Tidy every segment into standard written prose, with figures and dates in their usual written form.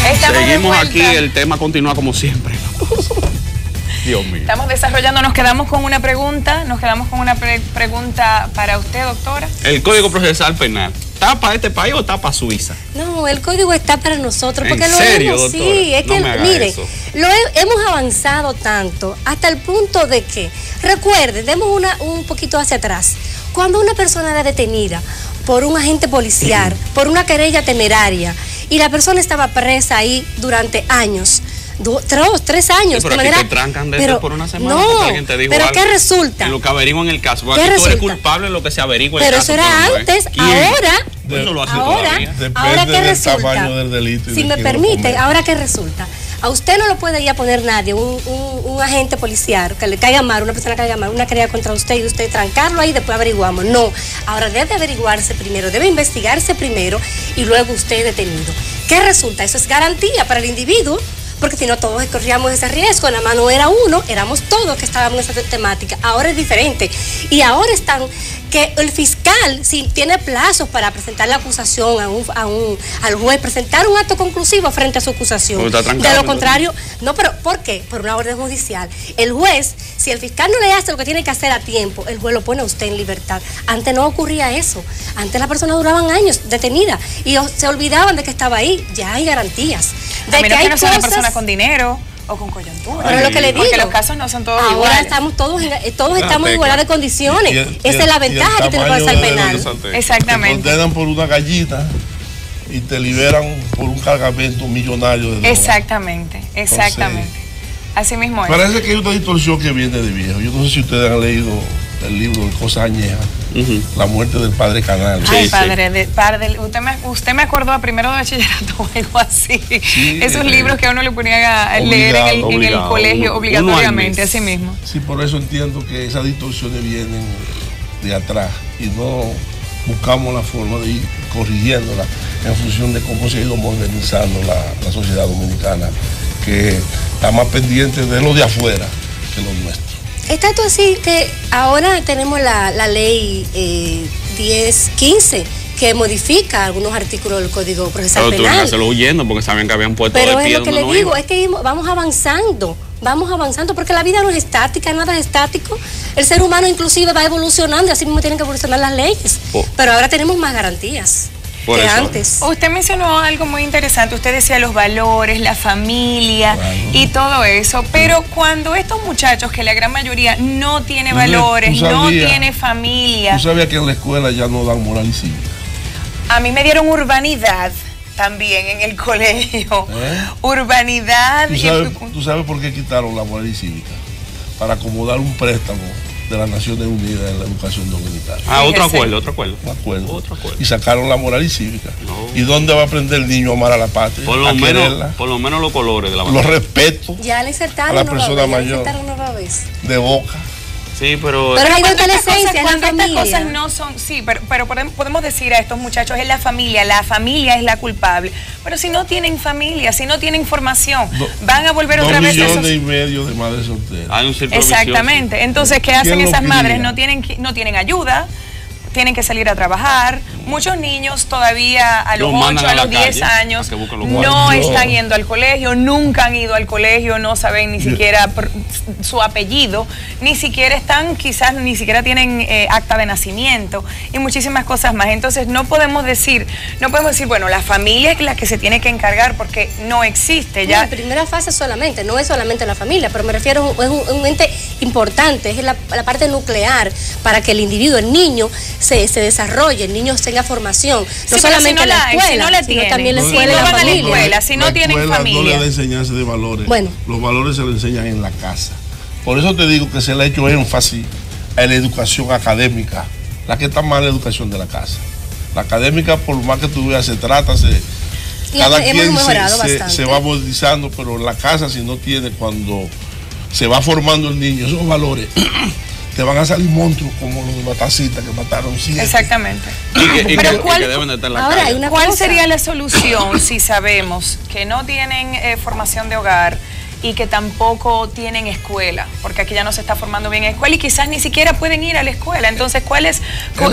Seguimos aquí, el tema continúa como siempre. Dios mío. Estamos desarrollando, nos quedamos con una pregunta, pregunta para usted, doctora. El Código Procesal Penal, ¿está para este país o está para Suiza? No, el código está para nosotros. Porque ¿En serio, doctora? Sí, es no que, mire, eso. hemos avanzado tanto hasta el punto de que, recuerden, demos un poquito hacia atrás. Cuando una persona era detenida por un agente policial, por una querella temeraria, y la persona estaba presa ahí durante años, 3 años. Sí, pero aquí te trancan por una semana. No, alguien te dijo pero algo, ¿qué resulta? en lo que averiguan el caso. Porque aquí tú eres culpable en lo que se averigua el pero caso. Pero eso era antes, ahora ¿qué resulta? Del delito si me permite, ahora ¿qué resulta? A usted no lo puede ir a poner nadie, un agente policial, que le caiga mal, una persona que caiga mal, una querella contra usted y usted trancarlo ahí y después averiguamos. No, ahora debe averiguarse primero, debe investigarse primero y luego usted es detenido. ¿Qué resulta? Eso es garantía para el individuo, porque si no todos corríamos ese riesgo, nada más no era uno, éramos todos que estábamos en esa temática. Ahora es diferente. Y ahora están que el fiscal, si tiene plazos para presentar la acusación al juez, presentar un acto conclusivo frente a su acusación. De lo contrario, no, pero ¿por qué? Por una orden judicial. El juez, si el fiscal no le hace lo que tiene que hacer a tiempo, el juez lo pone a usted en libertad. Antes no ocurría eso. Antes las personas duraban años detenidas y se olvidaban de que estaba ahí. Ya hay garantías. De que hay no sea una persona con dinero o con coyuntura. Pero lo que le digo, porque los casos no son todos ahora iguales. Estamos todos estamos en igualdad de condiciones. Esa es la ventaja que tiene el procesal penal. Exactamente. Te condenan por una gallita y te liberan por un cargamento millonario de droga. Exactamente. Entonces, así mismo es. Parece que hay una distorsión que viene de viejo. Yo no sé si ustedes han leído el libro de Cosas Añejas, La muerte del padre Canal. Ay, padre, usted me acordó a primero de bachillerato o algo así. Sí, esos libros que a uno le ponía a leer en el colegio obligatoriamente, así mismo. Sí, por eso entiendo que esas distorsiones vienen de atrás y no buscamos la forma de ir corrigiéndola en función de cómo se ha ido modernizando la sociedad dominicana, que está más pendiente de lo de afuera que lo nuestro. Es tanto así que ahora tenemos la ley 1015 que modifica algunos artículos del Código Procesal Penal. Pero tú lo huyendo porque sabían que habían puesto pero de pie. Pero es lo que le digo, es que vamos avanzando porque la vida no es estática, nada es estático. El ser humano inclusive va evolucionando y así mismo tienen que evolucionar las leyes. Pero ahora tenemos más garantías que antes. Usted mencionó algo muy interesante, usted decía los valores, la familia y todo eso, pero cuando estos muchachos, que la gran mayoría no tiene valores, no tiene familia. ¿Tú sabías que en la escuela ya no dan moral y cívica? A mí me dieron urbanidad también en el colegio. Urbanidad. ¿Tú sabes por qué quitaron la moral y cívica? Para acomodar un préstamo de las Naciones Unidas en la educación dominicana. Otro acuerdo. Y sacaron la moral y cívica. ¿Y dónde va a aprender el niño a amar a la patria? Por lo menos los colores de la bandera. Los respetos ya le insertaron a la persona mayor. De boca. Sí, pero hay otra esencia, cuando estas cosas no son, sí, pero podemos decir a estos muchachos, es la familia es la culpable. Pero si no tienen familia, si no tienen formación, van a volver otra vez a esos... 2,5 millones de madres solteras. Hay un círculo exactamente. vicioso. Entonces, ¿qué hacen esas madres? No tienen ayuda, tienen que salir a trabajar. Muchos niños todavía a los 8, a los 10 años no están yendo al colegio, nunca han ido al colegio, no saben ni siquiera su apellido, ni siquiera ni siquiera tienen acta de nacimiento y muchísimas cosas más. Entonces no podemos decir, bueno, la familia es la que se tiene que encargar porque no existe ya. En primera fase solamente, no es solamente la familia, pero me refiero, es un ente importante, es la parte nuclear para que el individuo, el niño, se desarrolle, el niño tenga formación, no solamente la escuela, sino también la escuela y la familia. Si no tienen familia. No le da enseñanza de valores. Bueno. Los valores se le enseñan en la casa. Por eso te digo que se le ha hecho énfasis a la educación académica, la que está mal la educación de la casa. La académica, por más que tú veas, cada quien se va modernizando, pero en la casa, si no tiene, cuando se va formando el niño, esos valores, te van a salir monstruos como los de Batacita que mataron 7. Exactamente. Pero ¿cuál deben de estar en la calle? ¿Cuál sería la solución si sabemos que no tienen formación de hogar y que tampoco tienen escuela? Porque aquí ya no se está formando bien en escuela y quizás ni siquiera pueden ir a la escuela. Entonces, ¿cuál es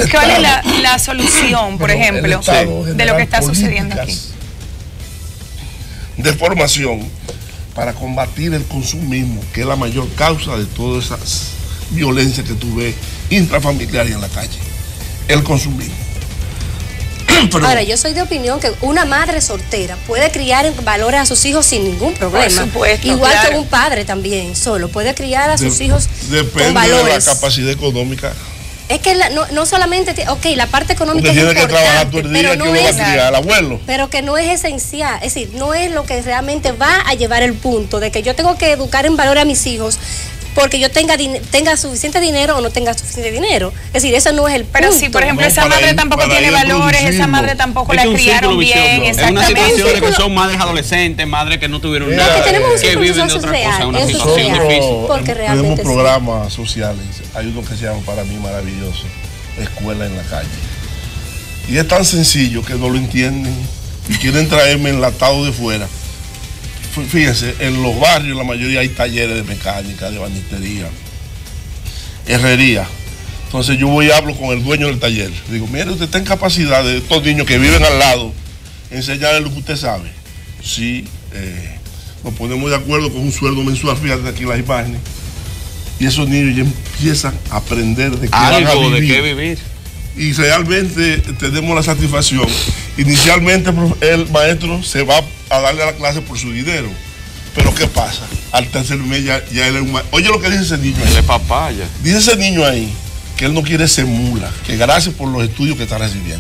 la solución, por ejemplo, de lo que está sucediendo aquí? de formación para combatir el consumismo, que es la mayor causa de todas esas violencias que tú ves intrafamiliares en la calle. El consumismo. Pero, ahora, yo soy de opinión que una madre soltera puede criar en valores a sus hijos sin ningún problema. Por supuesto, igual claro. que un padre también, solo puede criar a sus hijos con valores. Depende de la capacidad económica. Es que no solamente, la parte económica Usted es tiene importante, que trabajar todo el día, pero que no uno va a es, criar al abuelo. pero que no es esencial, es decir, no es lo que realmente va a llevar el punto de que yo tengo que educar en valor a mis hijos porque yo tenga suficiente dinero o no tenga suficiente dinero. Es decir, eso no es el punto. Pero si, por ejemplo, esa madre tampoco tiene valores, esa madre tampoco la criaron bien, exactamente. Es una situación de que son madres adolescentes, madres que no tuvieron nada, que viven de otra cosa, una situación difícil. Porque realmente tenemos programas sociales, hay uno que se llama para mí maravilloso, Escuela en la Calle. Y es tan sencillo que no lo entienden y quieren traerme enlatado de fuera. Fíjense, en los barrios la mayoría hay talleres de mecánica, de banistería, herrería. Entonces yo voy y hablo con el dueño del taller. Digo, mire, usted está en capacidad de estos niños que viven al lado, enseñarles lo que usted sabe. Sí, nos ponemos de acuerdo con un sueldo mensual, fíjate aquí las imágenes. Y esos niños ya empiezan a aprender de qué van a vivir. De qué vivir. Y realmente tenemos la satisfacción. Inicialmente el maestro se va a darle a la clase por su dinero. Pero ¿qué pasa? Al tercer mes ya él es un maestro. Oye lo que dice ese niño ahí. Él es papaya. Dice ese niño ahí que él no quiere ser mula, que gracias por los estudios que está recibiendo.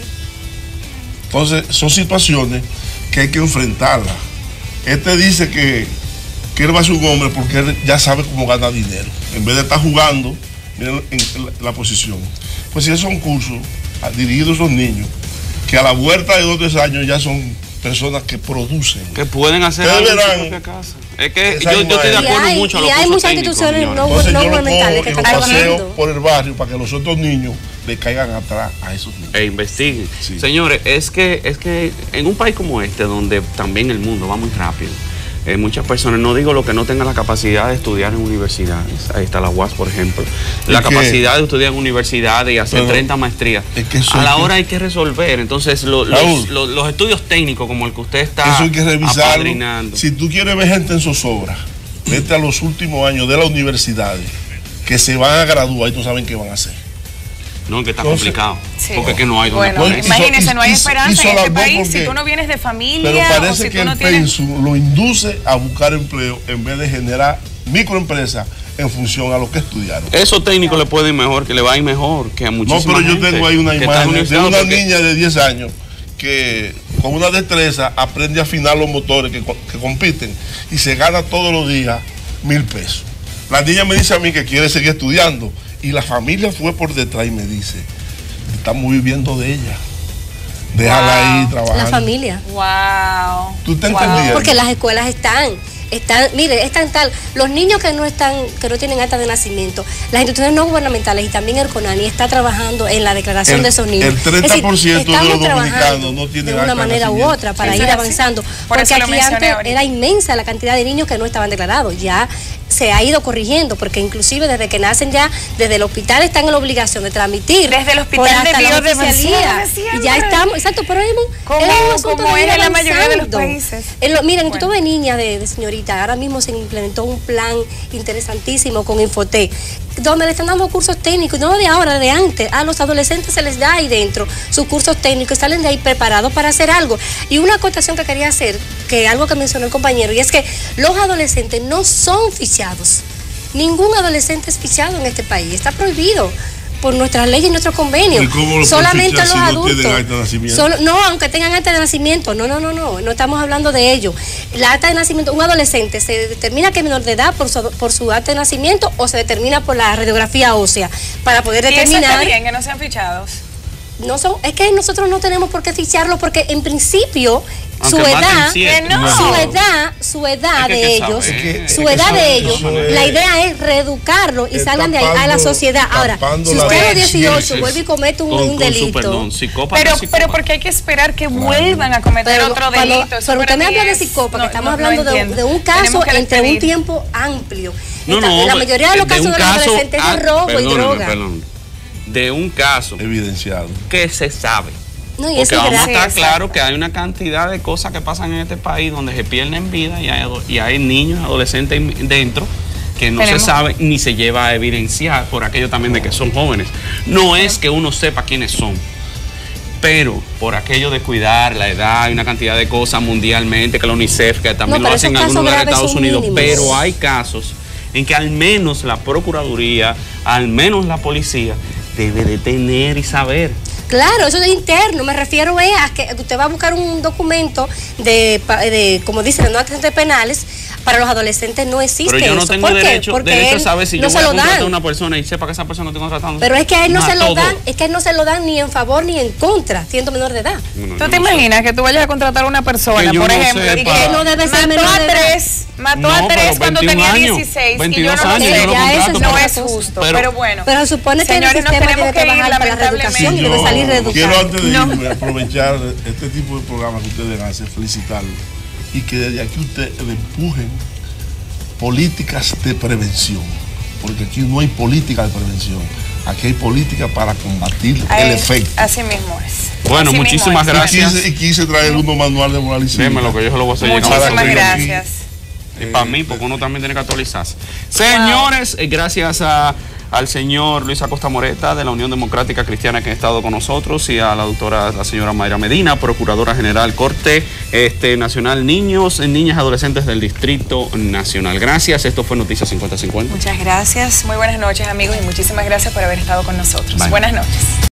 Entonces son situaciones que hay que enfrentarlas. Este dice que él va a ser un hombre porque él ya sabe cómo ganar dinero. En vez de estar jugando, miren en la posición. Pues si esos son cursos dirigidos a esos niños, que a la vuelta de 2 o 3 años ya son personas que producen. Que pueden hacer algo en su propia casa. Es que yo estoy de acuerdo mucho a los cursos técnicos. Y hay muchas instituciones no gubernamentales que están trabajando por el barrio para que los otros niños le caigan atrás a esos niños. E investiguen. Sí. Señores, es que en un país como este, donde también el mundo va muy rápido, muchas personas, no digo lo que no tengan la capacidad de estudiar en universidades, ahí está la UAS, por ejemplo, la capacidad de estudiar en universidades y hacer 30 maestrías, a la hora hay que resolver. Entonces los estudios técnicos como el que usted está eso hay que revisarlo. apadrinando. Si tú quieres ver gente en zozobra, vete a los últimos años de las universidades que se van a graduar y no saben qué van a hacer. No, que está complicado. Sí. Porque es que no hay donde poner. Imagínese, no hay esperanza en este país si tú no vienes de familia. Pero parece o si que tú no el tienes... pensum lo induce a buscar empleo en vez de generar microempresas en función a lo que estudiaron. Esos técnicos le pueden ir mejor, que le va a ir mejor que a muchísimas No, pero yo gente tengo ahí una imagen de una porque... niña de 10 años que con una destreza aprende a afinar los motores que compiten y se gana todos los días 1,000 pesos. La niña me dice a mí que quiere seguir estudiando y la familia fue por detrás y me dice, estamos viviendo de ella. Déjala ahí trabajando. La familia. Wow. ¿Tú te entendías? Porque las escuelas están, mire, están tal, los niños que no tienen acta de nacimiento, las instituciones no gubernamentales y también el CONANI está trabajando en la declaración de esos niños. El 30% de los dominicanos no tienen de una manera u otra para ir avanzando. Porque aquí antes era inmensa la cantidad de niños que no estaban declarados. Ya se ha ido corrigiendo, porque inclusive desde que nacen ya, desde el hospital están en la obligación de transmitir. Desde el hospital de Dios de y ya estamos, exacto, pero es un asunto como es en la mayoría de los países. Miren, tú de niña, de señorita, ahora mismo se implementó un plan interesantísimo con Infotec, donde le están dando cursos técnicos, no de ahora, de antes. A los adolescentes se les da ahí dentro sus cursos técnicos y salen de ahí preparados para hacer algo. Y una acotación que quería hacer, que algo que mencionó el compañero, y es que los adolescentes no son fichados. Ningún adolescente es fichado en este país, está prohibido por nuestras leyes y nuestros convenios. Solamente los adultos. No, aunque tengan acta de nacimiento, no estamos hablando de ello. La acta de nacimiento, un adolescente se determina que es menor de edad por su acta de nacimiento o se determina por la radiografía ósea para poder determinar. ¿Y eso está bien que no sean fichados? Es que nosotros no tenemos por qué ficharlo porque en principio su edad de ellos, la idea es reeducarlo y salgan de ahí a la sociedad. Ahora, si usted a los 18 vuelve y comete un delito, pero porque hay que esperar que vuelvan a cometer otro delito. Pero usted me habla de psicópata, estamos hablando de un caso entre un tiempo amplio. La mayoría de los casos de los adolescentes es robo y droga. De un caso evidenciado que se sabe. No, y porque vamos a estar sí, claro que hay una cantidad de cosas que pasan en este país donde se pierden vida y hay niños, adolescentes dentro que no se sabe ni se lleva a evidenciar por aquello también de que son jóvenes. No es que uno sepa quiénes son, pero por aquello de cuidar la edad, hay una cantidad de cosas mundialmente, que la UNICEF, que también lo hacen en algunos lugares de Estados Unidos, pero hay casos en que al menos la Procuraduría, al menos la policía, debe de tener y saber. Claro, eso es interno, me refiero a que usted va a buscar un documento de como dicen, no antecedentes penales, para los adolescentes no existe. Pero yo no tengo derecho a saber si yo voy a contratar a una persona y sepa que esa persona no está contratando. Pero es que a él no se lo dan, es que a él no se lo dan ni en favor ni en contra, siendo menor de edad. ¿Tú te imaginas que tú vayas a contratar a una persona, por ejemplo, y que no debe ser menor de edad? Mató a tres cuando tenía 16 22 y yo años, eso no es justo, pero bueno. Pero supone que señores, el sistema tiene que bajar para la reeducación y debe salir reeducado. Quiero antes de irme aprovechar este tipo de programas que ustedes hacen, felicitarlos y que desde aquí ustedes empujen políticas de prevención, porque aquí no hay política de prevención, aquí hay política para combatir el efecto. Así mismo es. Bueno, así muchísimas gracias. Y quise traer uno manual de moral y cívica. Deme lo que yo se lo voy a hacer. Muchísimas gracias. Y para mí, porque uno también tiene que actualizarse. Señores, gracias al señor Luis Acosta Moreta de la Unión Democrática Cristiana que ha estado con nosotros y a la señora Mayra Medina, Procuradora General Corte Nacional Niños, Niñas y Adolescentes del Distrito Nacional. Gracias, esto fue Noticias 50-50. Muchas gracias, muy buenas noches amigos y muchísimas gracias por haber estado con nosotros. Bye. Buenas noches.